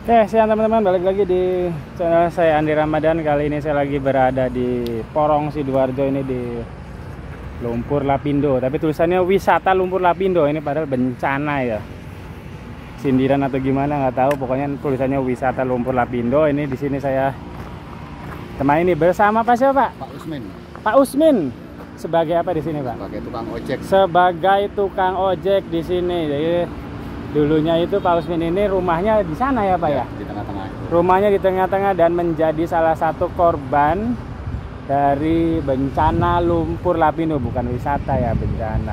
Oke, siang teman-teman, balik lagi di channel saya Andi Ramadan. Kali ini saya lagi berada di Porong Sidoarjo, ini di Lumpur Lapindo. Tapi tulisannya wisata Lumpur Lapindo, ini padahal bencana ya. Sindiran atau gimana nggak tahu, pokoknya tulisannya wisata Lumpur Lapindo. Ini di sini saya teman ini bersama Pak siapa, Pak? Pak Usmin. Pak Usmin. Sebagai apa di sini, Pak? Sebagai tukang ojek. Sebagai tukang ojek di sini. Jadi dulunya itu Pak Usmin ini rumahnya di sana ya Pak ya? Di tengah-tengah. Rumahnya di tengah-tengah dan menjadi salah satu korban dari bencana Lumpur Lapindo, bukan wisata ya, bencana.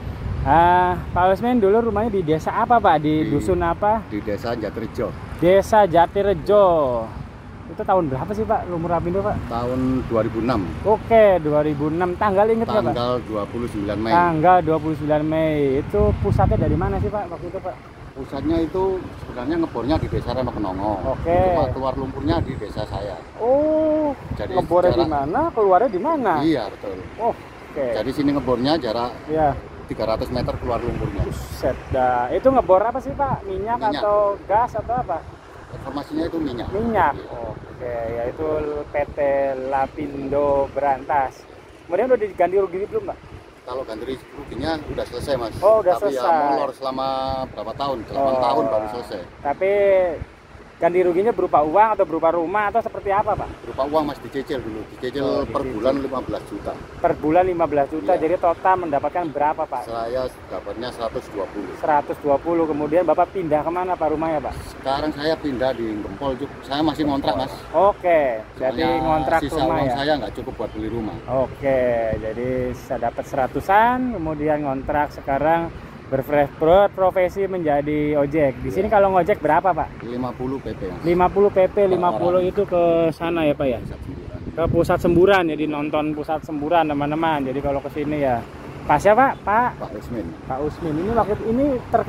Pak Usmin dulu rumahnya di desa apa Pak? Di dusun apa? Di desa Jatirejo. Desa Jatirejo. Itu tahun berapa sih Pak Lumpur Lapindo Pak? Tahun 2006. Oke, 2006. Tanggal inget nggak Pak? Tanggal 29 Mei. Tanggal 29 Mei. Itu pusatnya dari mana sih Pak waktu itu Pak? Pusatnya itu sebenarnya ngebornya di desa Reno Kenongo. Oke. Cuma keluar lumpurnya di desa saya. Oh, Jadi ngebornya di jarak- mana? Keluarnya di mana? Iya, betul. Oh, oke. Jadi sini ngebornya jarak Ya, 300 meter keluar lumpurnya. set dah. Itu ngebor apa sih Pak? Minyak, Minyak. atau gas atau apa? Informasinya itu minyak. Minyak. Iya. Oke, yaitu PT Lapindo Berantas. Kemudian udah diganti rugi belum Pak? Kalau ganti ruginya udah selesai Mas. Oh, udah Tapi selesai. ya molor selama berapa tahun? 8 tahun baru selesai. Tapi ganti ruginya berupa uang atau berupa rumah atau seperti apa Pak? Berupa uang Mas, dicicil dulu. Dicicil per dicicil. bulan 15 juta. Per bulan 15 juta, Iya. jadi total mendapatkan berapa Pak? Saya dapatnya 120. 120, kemudian Bapak pindah kemana Pak rumahnya Pak? Sekarang saya pindah di Gempol. Saya masih ngontrak Mas. Oke, jadi Soalnya ngontrak sisa rumah uang ya? saya nggak cukup buat beli rumah. Oke, jadi saya dapat 100-an, kemudian ngontrak, sekarang berprofesi menjadi ojek. Di sini kalau ngojek berapa Pak? 50 PP Mas. 50 PP, Per 50 orang. itu ke sana ya Pak ya? Pusat semburan. Ke pusat semburan, jadi nonton pusat semburan teman-teman. Jadi kalau ke sini ya pas ya Pak? Pak Usmin. Pak Usmin ini waktu ini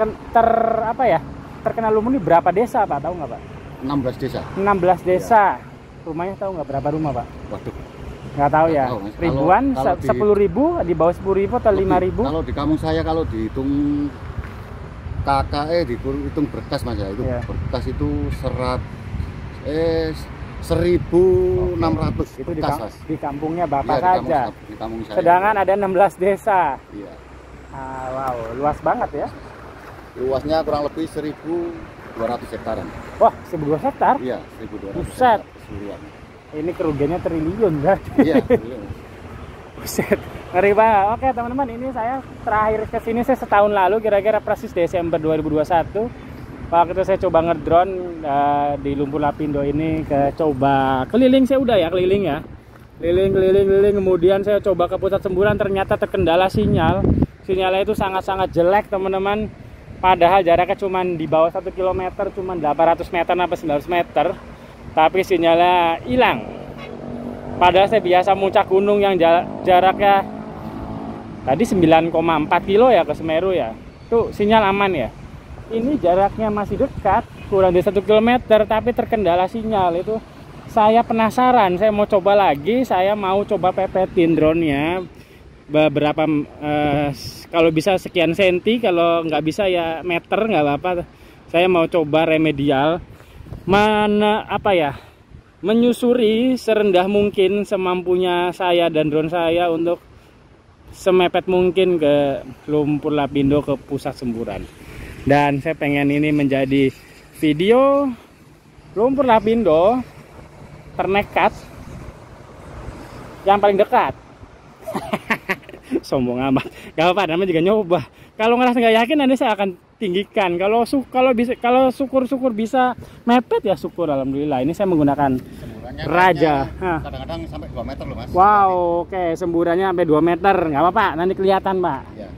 terkenal Lumpur ini berapa desa Pak? Tahu nggak Pak? 16 desa. 16 desa. Rumahnya tahu nggak berapa rumah Pak? Waduh. Nggak tahu ya. Nggak tahu, Mas. Ribuan, Kalau di- 10.000, di bawah 10.000 atau 5.000? Kalau di kampung saya kalau dihitung KKE dihitung berkas Mas ya. Itu Iya. berkas itu 1.600 Itu di, berkas Mas. di kampungnya Bapak Iya, saja. di kampung saya. Sedangkan ada 16 desa. Iya. Wow, luas banget ya. Luasnya kurang lebih 1.200 hektaran. Wah, 1.200 hektar. Iya, 1.200 Buset. hektar keseluruhan. Ini kerugiannya triliun berarti. Iya, iya. Buset, ngeri banget. Oke teman-teman, ini saya terakhir kesini saya setahun lalu, kira-kira persis Desember 2021. Waktu itu saya coba ngedrone di Lumpur Lapindo ini, coba keliling. Saya udah ya keliling ya, keliling. Kemudian saya coba ke pusat semburan, ternyata terkendala sinyalnya itu sangat-sangat jelek teman-teman. Padahal jaraknya cuma di bawah 1 km, cuma 800 meter sampai 900 meter, tapi sinyalnya hilang. Padahal saya biasa muncak gunung yang jaraknya tadi 9,4 kilo ya ke Semeru ya. Tuh sinyal aman ya. Ini jaraknya masih dekat, kurang dari 1 km, tapi terkendala sinyal. Itu saya penasaran, saya mau coba lagi, saya mau coba pepetin drone-nya beberapa kalau bisa sekian senti, kalau nggak bisa ya meter nggak apa-apa. Saya mau coba remedial menyusuri serendah mungkin semampunya saya dan drone saya untuk semepet mungkin ke Lumpur Lapindo, ke pusat semburan. Dan saya pengen ini menjadi video Lumpur Lapindo ternekat yang paling dekat. Sombong amat. Gak apa-apa, namanya juga nyoba. Kalau ngerasa nggak yakin nanti saya akan tinggikan. Kalau syukur bisa mepet ya syukur, alhamdulillah. Ini saya menggunakan Semburannya Raja. kadang-kadang sampai 2 meter loh Mas. Wow, oke, semburannya sampai 2 meter. Nggak apa-apa, nanti kelihatan Pak. Iya.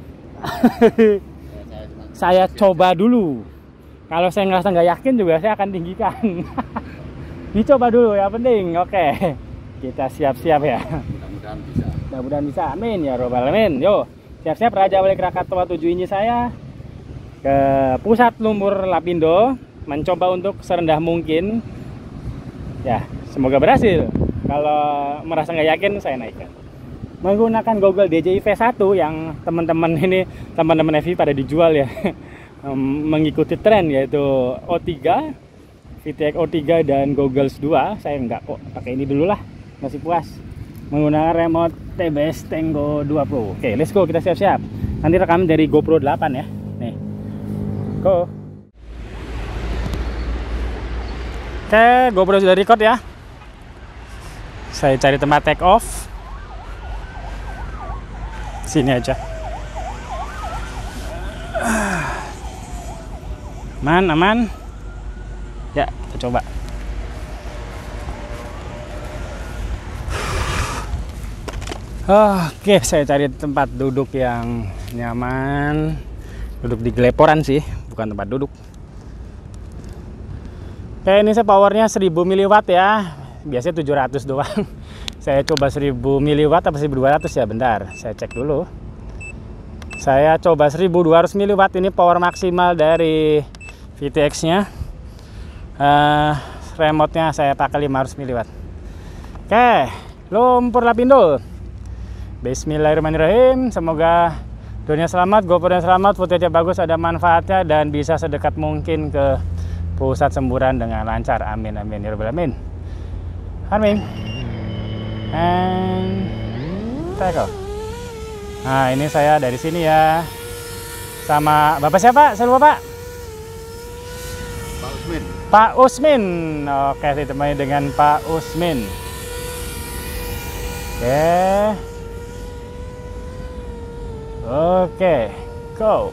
Saya coba dulu. Kalau saya ngerasa nggak yakin juga saya akan tinggikan. Dicoba dulu ya, penting. Oke, kita siap-siap ya. Mudah-mudahan bisa. Mudah-mudahan bisa, amin ya robbal alamin. Yo, siap-siap Raja Wali Krakatau 7 inci saya ke pusat Lumpur Lapindo, mencoba untuk serendah mungkin. Ya, semoga berhasil. Kalau merasa nggak yakin, saya naikkan menggunakan Google DJI V1 yang teman-teman FPV pada dijual ya. Mengikuti tren, yaitu O3 VTX O3 dan Goggles 2. Saya enggak kok, pakai ini dulu lah, masih puas menggunakan remote TBS Tango 2 Pro. Oke, let's go, kita siap-siap. Nanti rekaman dari GoPro 8 ya. Nih, go. Oke, GoPro sudah record ya. Saya cari tempat take off. Sini aja. Aman, aman. Ya, kita coba. Oke, saya cari tempat duduk yang nyaman. Duduk di geleporan sih, bukan tempat duduk. Oke, ini saya powernya 1000 mW ya. Biasanya 700 doang. Saya coba 1000 mW atau 1200 ya, bentar. Saya cek dulu. Saya coba 1200 mW, ini power maksimal dari VTX-nya. Remote-nya saya pakai 500 mW. Oke, lumpur Lapindo. Bismillahirrahmanirrahim. Semoga drone-nya selamat, GoPro-nya selamat, footage-nya bagus, ada manfaatnya, dan bisa sedekat mungkin ke pusat semburan dengan lancar. Amin, amin, ya rabbal alamin. Amin. And take off. Nah, ini saya dari sini ya. Sama Bapak siapa? Saya lupa, Pak. Pak Usmin. Pak Usmin. Oke, saya temani dengan Pak Usmin. Oke, go.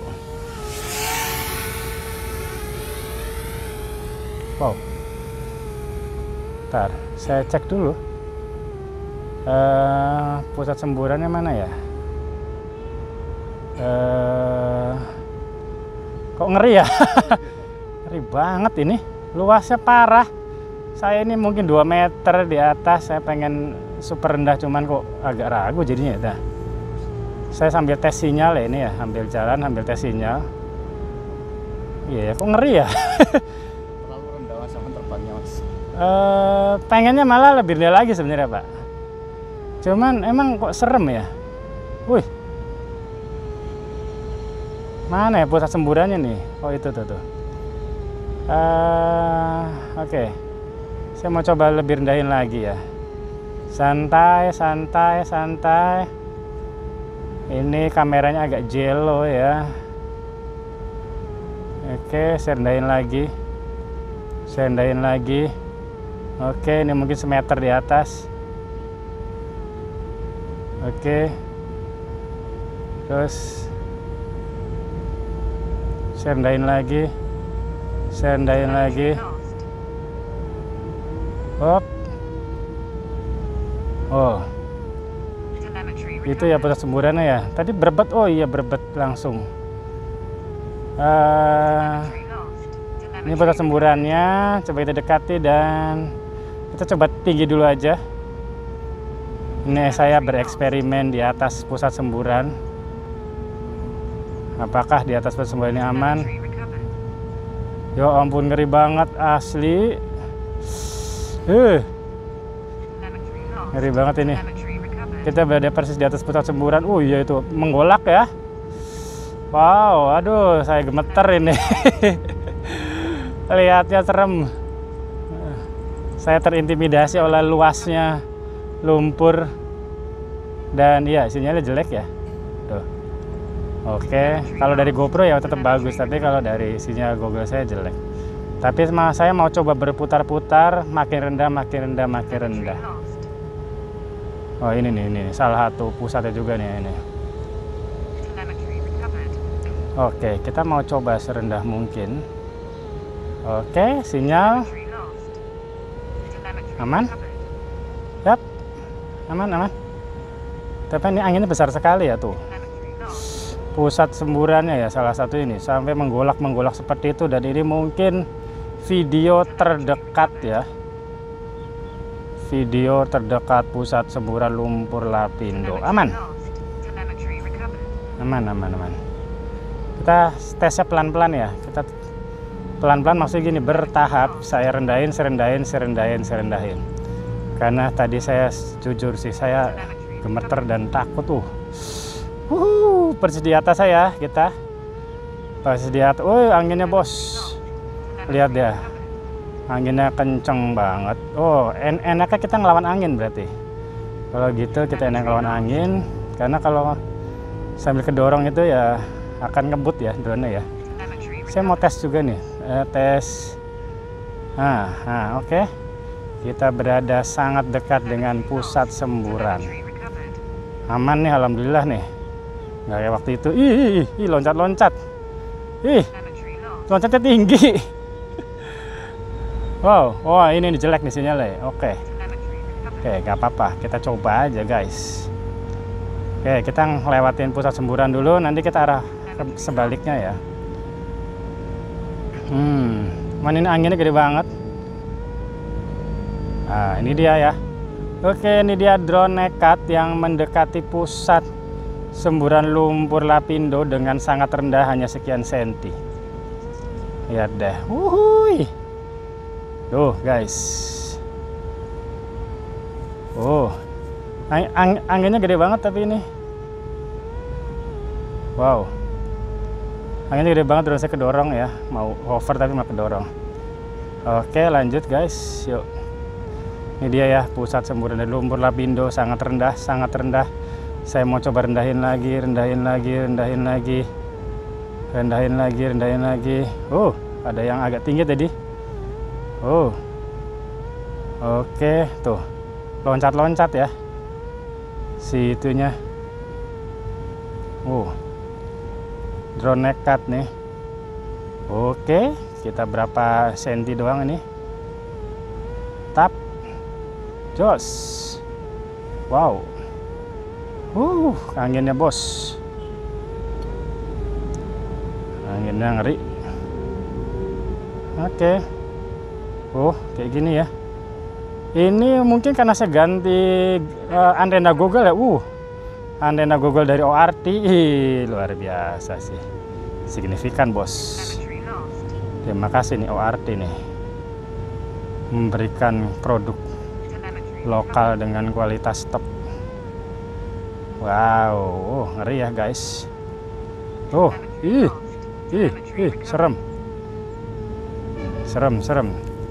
Wow. Ntar, saya cek dulu. Pusat semburannya mana ya? Kok ngeri ya? Ngeri banget ini. Luasnya parah. Saya ini mungkin 2 meter di atas. Saya pengen super rendah, cuman kok agak ragu jadinya ya. Saya sambil tes sinyal ya ini ya, sambil jalan, sambil tes sinyal. Iya, kok ngeri ya? Terlalu rendah mas, sama terbangnya mas. Pengennya malah lebih rendah lagi sebenarnya Pak. Cuman emang kok serem ya. Wih, mana ya pusat semburannya nih? Oh itu tuh. Oke, saya mau coba lebih rendahin lagi ya. Santai, santai, santai. Ini kameranya agak jello ya. Oke, saya rendahin lagi. Saya rendahin lagi. Oke, ini mungkin semeter di atas. Oke. Terus saya rendahin lagi. Saya rendahin lagi. Hop. Oh. Itu ya pusat semburannya ya. Tadi berebet. Oh iya, berebet langsung. Ini pusat semburannya. Coba kita dekati dan kita coba tinggi dulu aja. Ini saya bereksperimen di atas pusat semburan. Apakah di atas pusat semburan ini aman? Ya ampun, ngeri banget asli. Ngeri banget ini. Kita berada persis di atas pusat semburan. Oh iya, itu menggolak ya. Wow, aduh, saya gemeter ini. Lihatnya serem. Saya terintimidasi oleh luasnya lumpur. Dan iya, sinyalnya jelek ya. Tuh. Oke, kalau dari GoPro ya tetap bagus, tapi kalau dari sinyal Google saya jelek. Tapi saya mau coba berputar-putar, makin rendah, makin rendah, makin rendah. Oh ini nih, salah satu pusatnya juga nih ini. Oke, kita mau coba serendah mungkin. Oke, sinyal aman. Yap, aman. Tapi ini anginnya besar sekali ya tuh. Pusat semburannya ya salah satu ini sampai menggolak seperti itu, dan ini mungkin video terdekat ya. Video terdekat pusat semburan lumpur Lapindo. Aman. Kita tesnya pelan-pelan ya. Kita pelan-pelan maksudnya gini, bertahap. Saya rendahin. Karena tadi saya jujur sih, saya gemeter dan takut. Persis di atas saya kita. Persis di atas. Anginnya bos. Lihat ya. Anginnya kenceng banget. Oh, enaknya kita ngelawan angin berarti. Kalau gitu kita enak ngelawan angin, karena kalau sambil kedorong itu ya akan ngebut ya drone-nya ya. Saya mau tes juga nih, tes. Oke. Kita berada sangat dekat dengan pusat semburan. Aman nih, alhamdulillah nih. Nggak kayak waktu itu. Ih, loncat-loncat. Ih, loncatnya tinggi. Wow, wah ini jelek nih sinyalnya. Oke, nggak apa-apa. Kita coba aja guys. Oke, kita ngelewatin pusat semburan dulu. Nanti kita arah ke sebaliknya ya. Mana ini anginnya gede banget. Nah, ini dia ya. Oke, ini dia drone nekat yang mendekati pusat semburan lumpur Lapindo dengan sangat rendah, hanya sekian senti. Lihat deh. Wuhui. Tuh guys. Oh, anginnya gede banget tapi ini. Wow, anginnya gede banget, drone saya kedorong ya. Mau hover tapi malah kedorong. Oke, lanjut guys, yuk. Ini dia ya, pusat semburan dari lumpur Lapindo, sangat rendah, sangat rendah. Saya mau coba rendahin lagi, rendahin lagi, rendahin lagi, rendahin lagi, rendahin lagi. Oh, ada yang agak tinggi tadi. Oh, oke, tuh loncat-loncat ya si itunya. Drone nekat nih. Oke, kita berapa senti doang ini. Tap, jos. Wow, anginnya bos, anginnya ngeri. Oke. Oh, kayak gini ya. Ini mungkin karena saya ganti antena Google ya. Antena Google dari ORT. Luar biasa sih. Signifikan, bos. Terima kasih nih ORT nih. Memberikan produk lokal dengan kualitas top. Wow, ngeri ya, guys. Serem. Serem.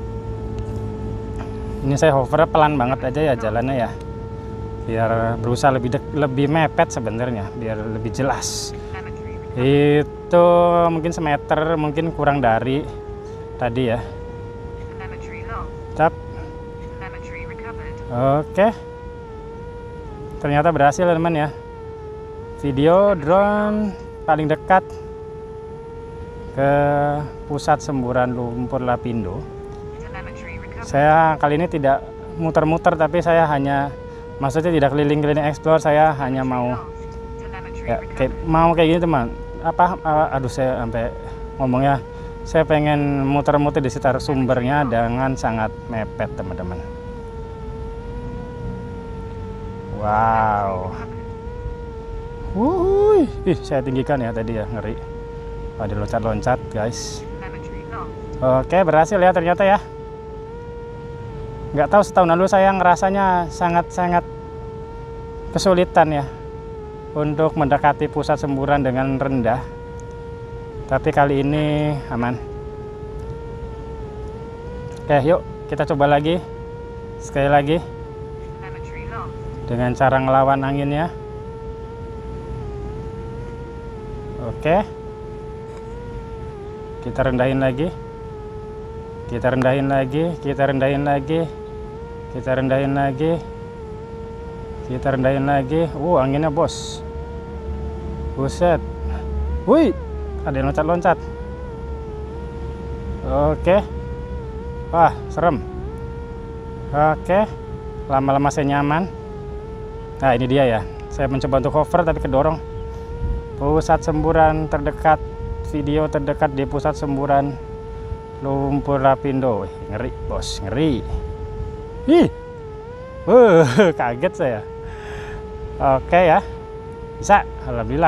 Ini saya hover pelan banget aja ya jalannya ya, biar berusaha lebih mepet sebenarnya, biar lebih jelas. Itu mungkin semeter, mungkin kurang dari tadi ya. Cap. Oke. Ternyata berhasil teman ya. Video drone paling dekat ke pusat semburan lumpur Lapindo. Saya kali ini tidak muter-muter, tapi saya hanya, maksudnya tidak keliling-keliling explore. Saya hanya mau ya kayak gini teman. Aduh, saya sampai ngomongnya, saya pengen muter-muter di sekitar sumbernya dengan sangat mepet teman-teman. Wow. Saya tinggikan ya tadi ya, ngeri. Ada loncat-loncat guys. Oke, berhasil ya ternyata ya. Nggak tahu, setahun lalu saya ngerasanya sangat-sangat kesulitan ya untuk mendekati pusat semburan dengan rendah, tapi kali ini aman. Oke, yuk kita coba lagi sekali lagi dengan cara ngelawan anginnya. Oke, kita rendahin lagi, kita rendahin lagi, kita rendahin lagi, kita rendahin lagi, kita rendahin lagi. Anginnya bos, buset. Wih, ada yang loncat-loncat. Oke, wah serem. Oke, lama-lama saya nyaman. Nah ini dia ya, saya mencoba untuk hover tapi kedorong. Pusat semburan terdekat, video terdekat di pusat semburan lumpur Lapindo. Ngeri bos, ngeri. Kaget saya. Oke ya, bisa, alhamdulillah.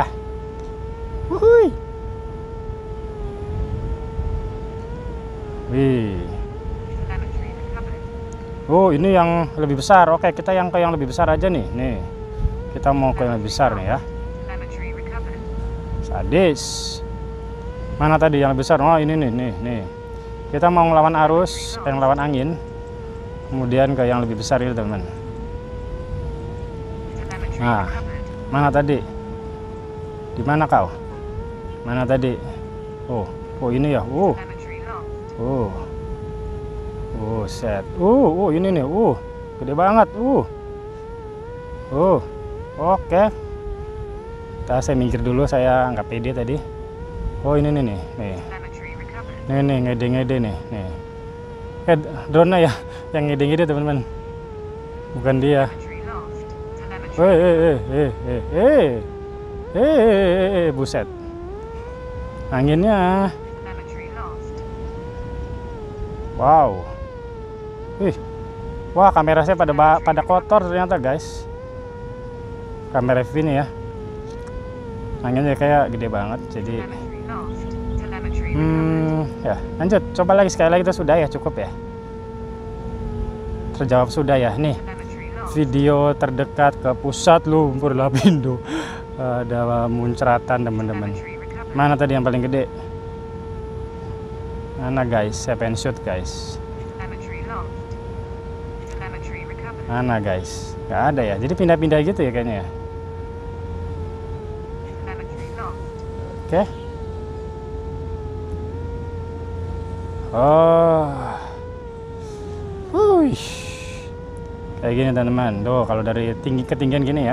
Ini yang lebih besar. Oke, kita yang ke yang lebih besar aja nih. Nih, kita mau ke yang lebih besar nih ya. Sadis. Mana tadi yang lebih besar? Oh ini nih. Kita mau ngelawan arus, yang lawan angin, kemudian ke yang lebih besar itu teman. Nah, mana tadi? Di mana kau? Mana tadi? Oh ini ya. Set. Ini nih. Gede banget. Oke. Saya minggir dulu, saya nggak pede tadi. Ini nih. Nih ngede-ngede nih. Drone-nya ya yang ngede-ngede teman-teman. Bukan dia. Buset. Anginnya. Wow. Wah, kamera saya pada kotor ternyata, guys. Kamera ini ya. Anginnya kayak gede banget, jadi ya, lanjut. Coba lagi sekali lagi, itu sudah ya, cukup ya. Terjawab sudah ya. Nih, video terdekat ke pusat lumpur Lapindo. Ada muncratan teman-teman. Mana tadi yang paling gede? Mana guys? Saya pengen shoot guys. Mana guys? Gak ada ya. Jadi pindah-pindah gitu ya kayaknya ya. Oke. Kayak gini teman-teman. Tuh kalau dari ketinggian gini ya.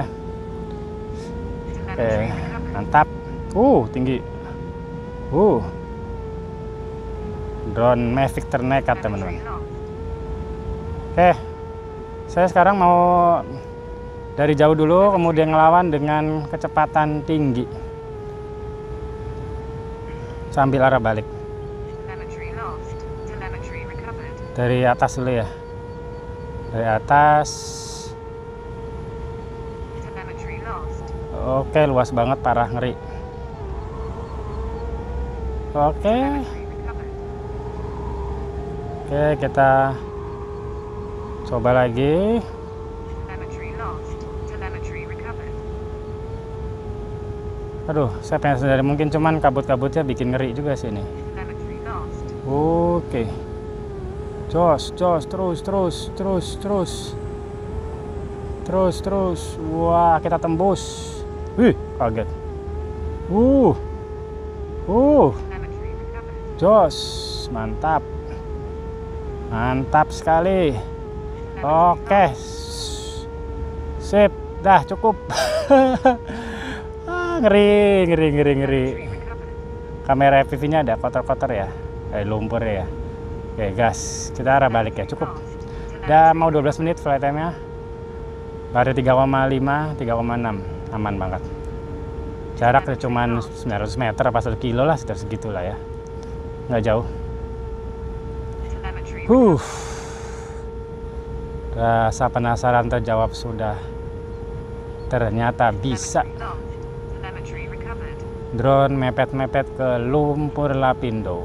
Oke, mantap. Tinggi. Drone Mavic ternekat teman-teman. Oke, saya sekarang mau dari jauh dulu, kemudian ngelawan dengan kecepatan tinggi sambil arah balik. Dari atas dulu ya. Dari atas. Oke, luas banget, parah, ngeri. Oke, kita coba lagi. Aduh, saya pengen sendiri, mungkin cuman kabut-kabutnya bikin ngeri juga sih ini. Oke. Jos, terus. Wah, kita tembus. Kaget. Jos, mantap. Mantap sekali. Oke. Sip, dah cukup. Ngeri. Kamera FPV-nya ada kotor-kotor ya. Lumpur ya. Oke, gas. Kita arah balik ya, cukup. Udah mau 12 menit flight time-nya. Baru 3,5, 3,6. Aman banget. Jaraknya cuman 900 meter apa 1 kilo lah, sekitar segitulah ya. Nggak jauh. Rasa penasaran terjawab sudah. Ternyata bisa. Drone mepet-mepet ke lumpur Lapindo.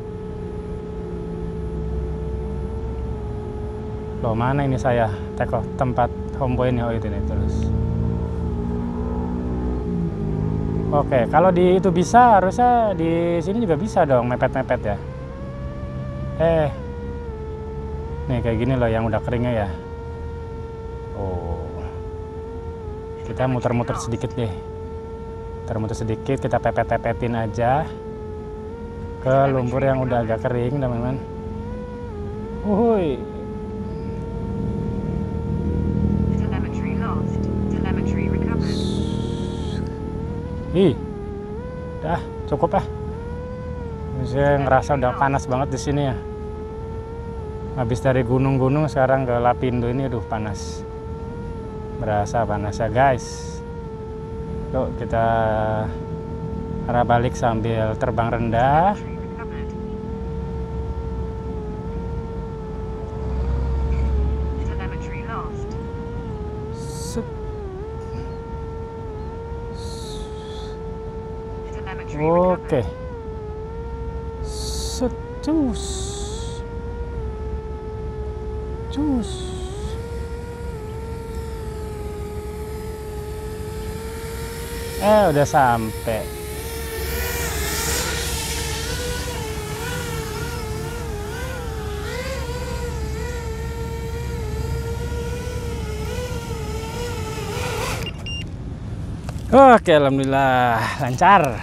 Loh, mana ini saya? Teko tempat homeboy-nya. Itu nih terus. Oke, kalau di itu bisa, harusnya di sini juga bisa dong mepet-mepet ya. Nih kayak gini loh yang udah keringnya ya. Kita muter-muter sedikit deh. Kita pepet-pepetin aja ke lumpur yang udah agak kering teman-teman. Dah cukup ya. Saya ngerasa udah panas banget di sini ya. Habis dari gunung-gunung sekarang ke Lapindo ini, aduh panas. Berasa panas ya guys. Yuk kita arah balik sambil terbang rendah. Oke. Cus. Udah sampai. Oke, alhamdulillah lancar.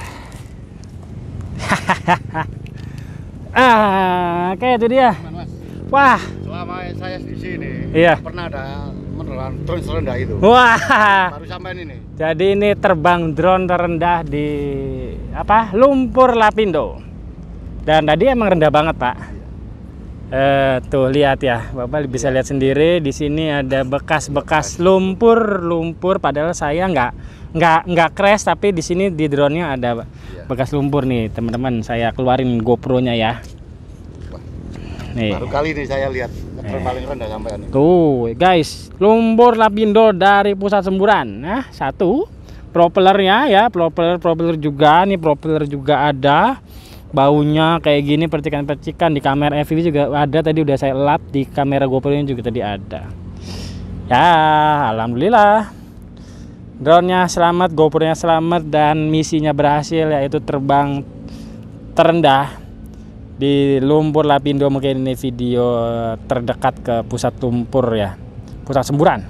Oke, itu dia. Mas, Wah, selama saya di sini iya. pernah ada beneran drone serendah itu. Wah. Baru sampai ini. Jadi ini terbang drone terendah di apa? Lumpur Lapindo. Dan tadi emang rendah banget, Pak. Tuh lihat ya, Bapak bisa lihat sendiri di sini ada bekas-bekas lumpur padahal saya nggak crash, tapi di sini di drone-nya ada bekas lumpur nih, teman-teman. Saya keluarin GoPro-nya ya. Wah, nih. baru kali ini saya lihat drone paling rendah sampai ini. Tuh, guys, lumpur Lapindo dari pusat semburan. Nah, satu propellernya ya, propeller juga nih, propeller juga ada. Baunya kayak gini, percikan-percikan di kamera FPV juga ada, tadi udah saya lap di kamera GoPro-nya juga tadi ada. Ya, alhamdulillah. Drone-nya selamat, GoPro-nya selamat dan misinya berhasil, yaitu terbang terendah di lumpur Lapindo. Mungkin ini video terdekat ke pusat lumpur ya, pusat semburan.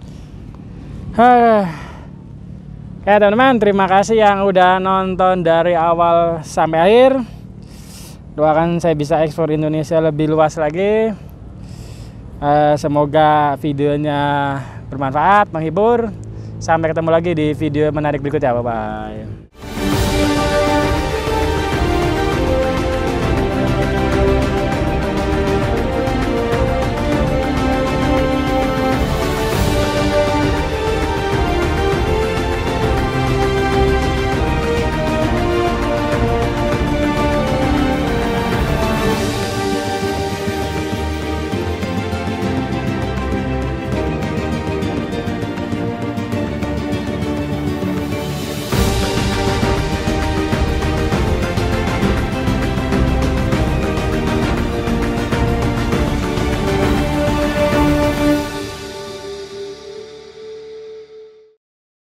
Oke teman-teman, terima kasih yang udah nonton dari awal sampai akhir. Doakan saya bisa ekspor Indonesia lebih luas lagi. Semoga videonya bermanfaat, menghibur. Sampai ketemu lagi di video menarik berikutnya. Bye bye.